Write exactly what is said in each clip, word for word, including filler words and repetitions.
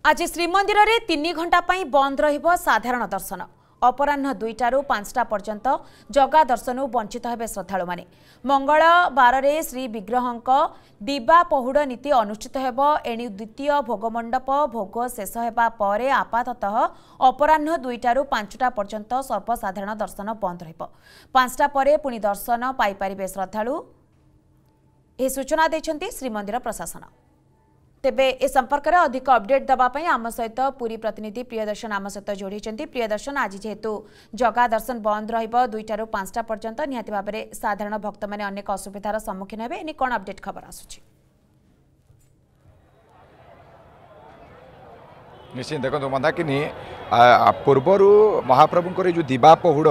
आज श्रीमंदिर में तीन घंटा बंद रहिबो साधारण दर्शन। अपराह्न दुईटारू पांचटा पर्यंत जगा दर्शन वंचित हेबे श्रद्धालु माने। मंगलवार रे श्री विग्रहंक दिबा पहुड़ नीति अनुष्ठित हेबो। एणी द्वितीय भोगमंडप भोग शेष हेबा परे आपाततः अपराह्न दुईटारू पांचटा पर्यंत सर्वसाधारण दर्शन बंद रहिबो। पांचटा परे पुणी दर्शन पाई परिबे श्रद्धालु। ए सूचना दैछन्ती श्रीमंदिर प्रशासन। तेबे ए संपर्क में अधिक अपडेट दवाई आम सहित पूरी प्रतिनिधि प्रियदर्शन आम सहित जोड़ी। प्रियदर्शन, आज जेहेतु जगा दर्शन बंद रहिबो दुईटारू पांचटा पर्यंत निहाती भाव में साधारण भक्त मैंने अनेक असुविधार सम्मुखीन हेबे। एने कौन अपडेट खबर आसुछि? निश्चित देखो मंदाकिनी पूर्वर महाप्रभुंकर जो दिबा पहुड़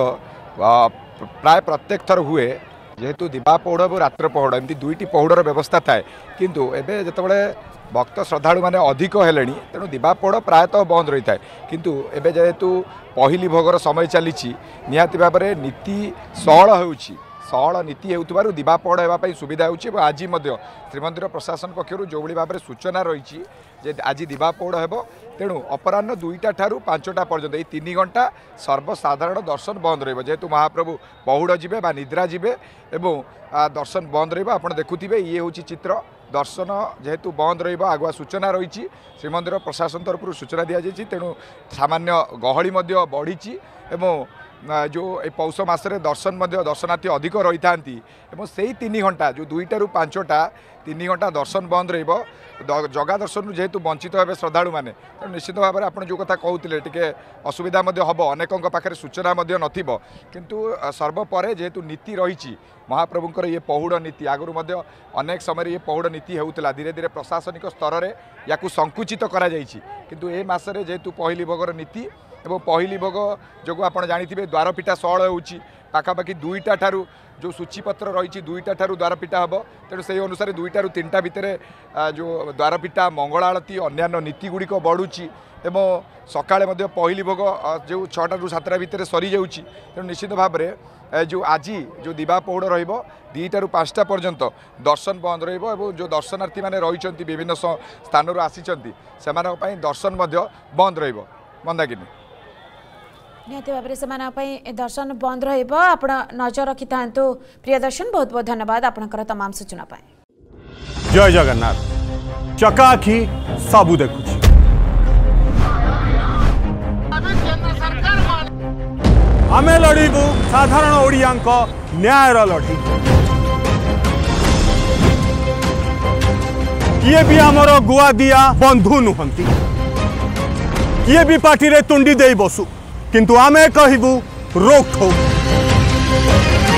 प्राय प्रत्येक थर हुए, जेहेतु दिबा पहुड़ और रात्र पहुड़ एमती दुईटी पहुड़र व्यवस्था थाए, किंतु एबे जतबेले भक्त श्रद्धालु माने अधिक हेले तेणु दिबा पहुड़ प्रायतः बंद रही है। किंतु एबे जेहेतु पहली भोगर समय चली निहाती भाव में नीति सहल होउछि सहल नीति होउतबारु दिबा पहुड़ होगापी सुविधा होउछि। आज श्रीमंदिर प्रशासन पक्षर जो भाव में सूचना रही जे आज दिबा पहुड़ हेबो, तेणु अपराह्न दुईटा ठारू पांचटा पर्यंत ये तीन घंटा सर्वसाधारण दर्शन बंद रहिबो। जेहेतु महाप्रभु पहुड़ जिबे बा निद्रा जिबे एवं दर्शन बंद रहिबो। आपण देखुथिबे ये होउछि चित्र। दर्शन जेहेतु बंद रहिबो आगुआ सूचना रही श्रीमंदिर प्रशासन तरफ सूचना दि जाइछि, तेणु सामान्य गहली मध्य बढ़ी एवं जो ए पौष मासरे दर्शन मध्य दर्शनार्थी अधिक रही था। से ही तीन घंटा जो दुईटारू पांचटा तीन घंटा दर्शन बंद रहिबो। जगा दर्शन जेहेतु वंचित हे श्रद्धालु मैंने, तेणु निश्चित भाव में आपड़ जो कथा कहते टे असुविधा हम अनेकों पाखे सूचना नथिबो, किंतु सर्वपर जेहेतु नीति रही महाप्रभुंकर ये पहुड़ नीति आगुरी अनेक समय ये पहुड़ नीति होउतला, धीरे धीरे प्रशासनिक स्तर में या संकुचित करा जाइछि। किंतु ए मासरे जेहेतु पहली भोगर नीति एवं पहली भोग जो आप जानी द्वारपीठा सहल होउछि पाखापाखि दुईटा ठारू जो सूचीपत्र रही दुईटा ठारू द्वारपीठा हम, तेणु से अनुसार दुईटारू तीनटा भितर जो द्वारपीठा मंगल आरती अन्यान्य नीति गुड़िक बढ़ुची एवं सकाळे मध्य पहली भोग जो छटारू सातटा भितर सरी जाउछि। तेणु निश्चित भाव में जो आज जो दिबा पहुड़ रहिबो दुईटारू पांचटा पर्यंत दर्शन बंद रहिबो एवं जो दर्शनार्थी माने रहिचंती विभिन्न स्थानरू आसीचंती सेमानक पई दर्शन मध्य बंद रहिबो। मंदाकिनी निहाती भाव में दर्शन बंद रहिबो। आपण नजर रखि थांतु प्रियदर्शन। बहुत बहुत धन्यवाद आपनकर तमाम सूचना पाए। जय जगन्नाथ। चकाखी सबु देखुछि। आमे लड़ीबू साधारण ओडियांक न्यायर लड़ी। किए भी आमर गुआ दिया बंधु नुहंती, किए भी पार्टी रे तुंडी दे बसु, किंतु आमे कहिबू रोक ठोक।